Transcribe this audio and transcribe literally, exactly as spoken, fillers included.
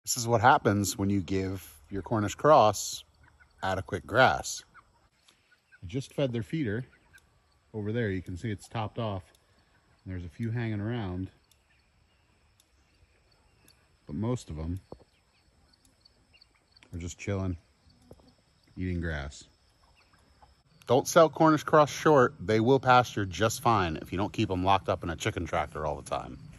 This is what happens when you give your Cornish cross adequate grass. I just fed their feeder over there. You can see it's topped off. There's a few hanging around, but most of them are just chilling, eating grass. Don't sell Cornish cross short. They will pasture just fine if you don't keep them locked up in a chicken tractor all the time.